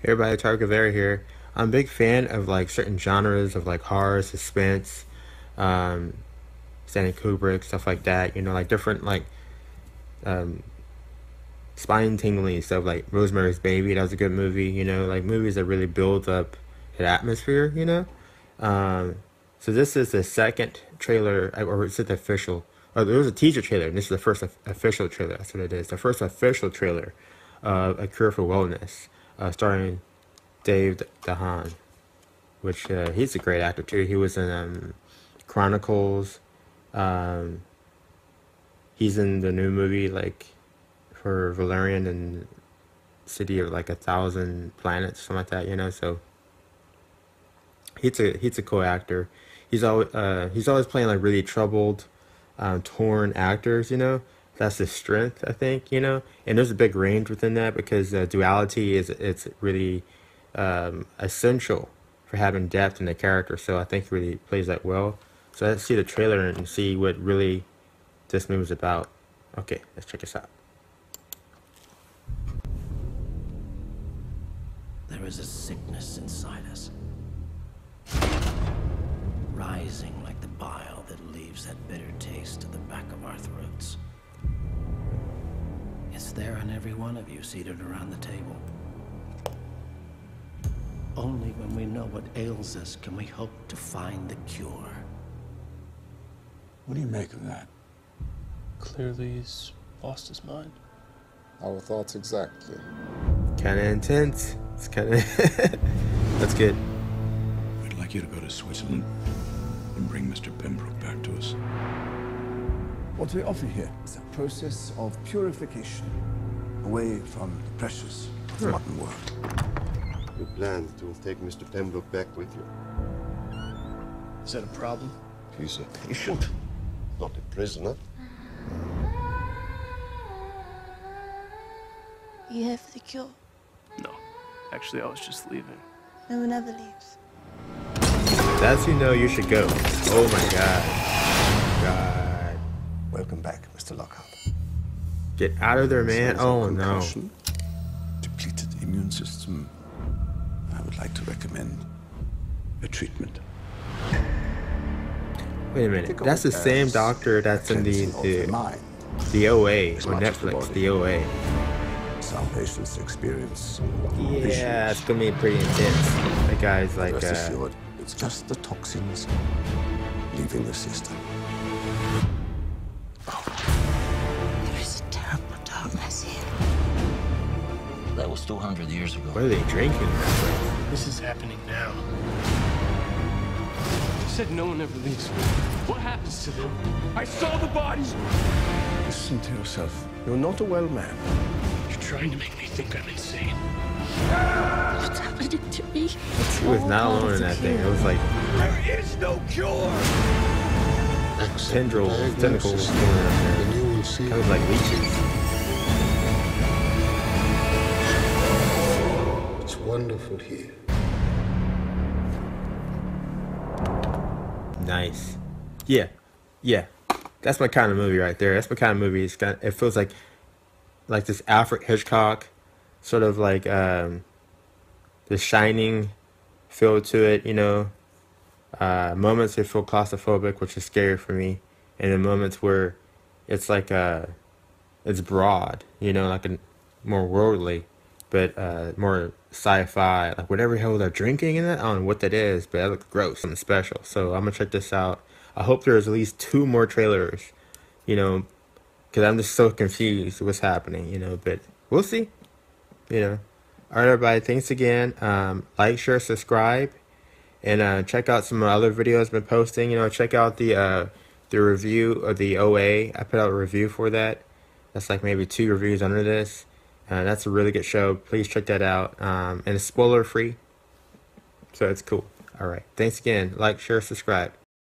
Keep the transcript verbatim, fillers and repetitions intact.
Hey everybody, Tarik Rever here. I'm a big fan of like certain genres of like horror, suspense, um, Stanley Kubrick, stuff like that. You know, like different like um, spine-tingling stuff like Rosemary's Baby. That was a good movie. You know, like movies that really build up an atmosphere. You know, um, so this is the second trailer, or is it the official? Oh, there was a teaser trailer, and this is the first official trailer. That's what it is. The first official trailer of A Cure for Wellness, uh, starring Dave DeHaan, which uh, he's a great actor too. He was in um, Chronicles. Um, he's in the new movie like for Valerian and City of like a Thousand Planets, something like that. You know, so he's a he's a cool actor. He's always uh, he's always playing like really troubled, um, torn actors. You know, that's his strength, I think. You know, and there's a big range within that because uh, duality is it's really um, essential for having depth in the character. So I think he really plays that well. So let's see the trailer and see what really this movie is about. Okay, let's check this out. There is a sickness inside us, rising like the bile that leaves that bitter taste at the back of our throats. It's there in every one of you seated around the table. Only when we know what ails us can we hope to find the cure. What do you make of that? Clearly he's lost his mind. Our thoughts exactly. Kind of intense. It's kind of that's good. I'd like you to go to Switzerland and bring Mister Pembroke back to us. What we offer here is a process of purification away from the pressures of the modern world. You plan to take Mister Pembroke back with you? Is that a problem? He's a patient, not a prisoner. You here for the cure? No. Actually, I was just leaving. No one ever leaves. That's you know you should go. Oh my god. God. Welcome back, Mister Lockhart. Get out of there, man. Oh no. Concussion, depleted immune system. I would like to recommend a treatment. Wait a minute. That's the same doctor that's in the the, the O A on Netflix. The O A. Some patients experience. Yeah, it's gonna be pretty intense. That guy's like, Rest uh, assured, it's just the toxins leaving the system. There is a terrible darkness here. That was two hundred years ago. what are they drinking? This is happening now. You said no one ever leaves. What happens to them? I saw the bodies! Listen to yourself. You're not a well man. You're trying to make me think I'm insane. What's happening to me? He was not alone in that thing. It was like There is no cure! Accept tendrils, the tentacles diagnosis, going around there. and you will see. Kind of like leeches. It's wonderful here. Nice. Yeah. Yeah. That's my kind of movie right there. That's my kind of movie. It's kind of, it feels like like this Alfred Hitchcock sort of like um the Shining feel to it, you know. Uh moments that feel claustrophobic, which is scary for me, and then moments where it's like uh it's broad, you know, like a more worldly, but uh more sci-fi, like whatever hell they're drinking in it. I don't know what that is, but that looks gross, something special. So I'm gonna check this out. I hope there's at least two more trailers, you know, because I'm just so confused what's happening, you know, but we'll see, you know. All right, everybody, thanks again. Um, like, share, subscribe, and uh, check out some other videos I've been posting. You know, check out the uh, the review of the O A. I put out a review for that. That's like maybe two reviews under this. Uh, that's a really good show. Please check that out. Um, and it's spoiler free, so it's cool. All right, thanks again. Like, share, subscribe.